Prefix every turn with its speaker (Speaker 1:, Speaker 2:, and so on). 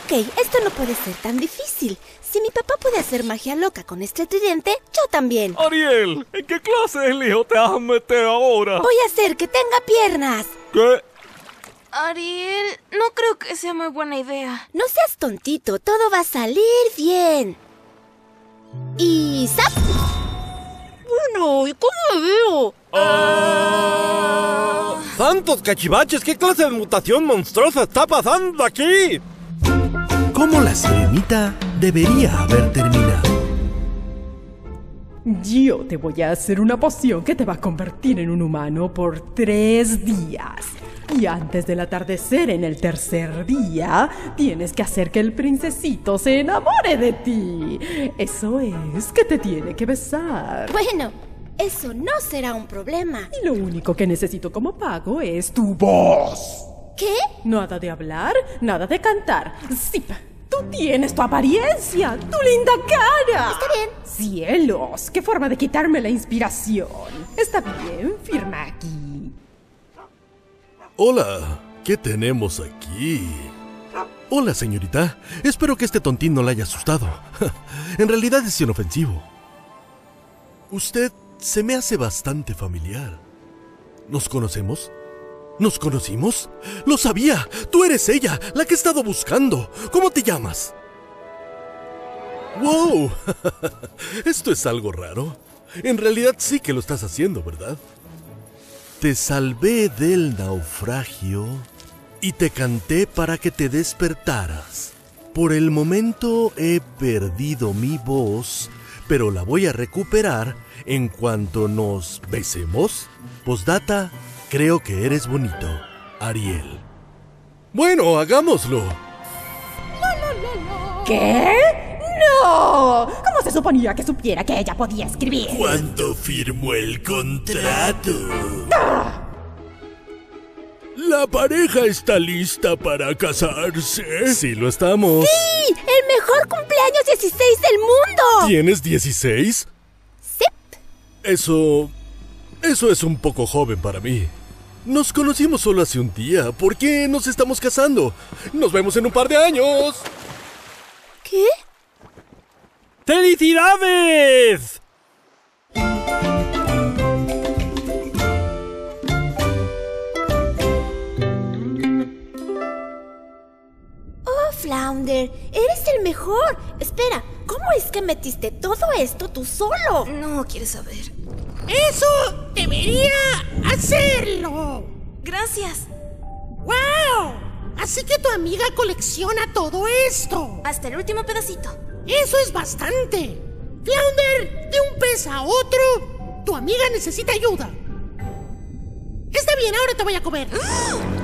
Speaker 1: Ok, esto no puede ser tan difícil. Si mi papá puede hacer magia loca con este tridente, yo también.
Speaker 2: Ariel, ¿en qué clase de lío te vas a meter ahora?
Speaker 1: Voy a hacer que tenga piernas.
Speaker 2: ¿Qué?
Speaker 3: Ariel, no creo que sea muy buena idea.
Speaker 1: No seas tontito, todo va a salir bien. Y ¡zap! Bueno, ¿y cómo me veo?
Speaker 4: ¡Santos cachivaches! ¿Qué clase de mutación monstruosa está pasando aquí?
Speaker 5: Como la sirenita debería haber terminado.
Speaker 6: Yo te voy a hacer una poción que te va a convertir en un humano por 3 días. Y antes del atardecer en el tercer día, tienes que hacer que el princesito se enamore de ti. Eso es, que te tiene que besar.
Speaker 1: Bueno, eso no será un problema.
Speaker 6: Y lo único que necesito como pago es tu voz.
Speaker 1: ¿Qué?
Speaker 6: Nada de hablar, nada de cantar. Sí, tú tienes tu apariencia, tu linda cara.
Speaker 1: Está bien.
Speaker 6: Cielos, qué forma de quitarme la inspiración. Está bien, firma aquí.
Speaker 5: Hola, ¿qué tenemos aquí? Hola, señorita. Espero que este tontín no la haya asustado. En realidad es inofensivo. Usted se me hace bastante familiar. ¿Nos conocemos? ¿Nos conocimos? ¡Lo sabía! ¡Tú eres ella, la que he estado buscando! ¿Cómo te llamas? ¡Wow! Esto es algo raro. En realidad sí que lo estás haciendo, ¿verdad? Te salvé del naufragio y te canté para que te despertaras. Por el momento he perdido mi voz, pero la voy a recuperar en cuanto nos besemos. Postdata, creo que eres bonito, Ariel. Bueno, hagámoslo.
Speaker 6: ¿Qué? ¡No! ¿Cómo se suponía que supiera que ella podía escribir?
Speaker 5: ¿Cuándo firmó el contrato? ¿La pareja está lista para casarse? Sí, lo estamos.
Speaker 1: ¡Sí! ¡El mejor cumpleaños 16 del mundo!
Speaker 5: ¿Tienes 16?
Speaker 1: Sí.
Speaker 5: Eso es un poco joven para mí. Nos conocimos solo hace un día. ¿Por qué nos estamos casando? Nos vemos en un par de años.
Speaker 1: ¿Qué?
Speaker 4: ¡Felicidades!
Speaker 1: Oh, Flounder, eres el mejor. Espera, ¿cómo es que metiste todo esto tú solo?
Speaker 3: No quieres saber.
Speaker 7: ¡Eso debería hacerlo!
Speaker 3: Gracias.
Speaker 7: ¡Wow! Así que tu amiga colecciona todo esto.
Speaker 3: Hasta el último pedacito.
Speaker 7: Eso es bastante. Flounder, de un pez a otro, tu amiga necesita ayuda. Está bien, ahora te voy a comer.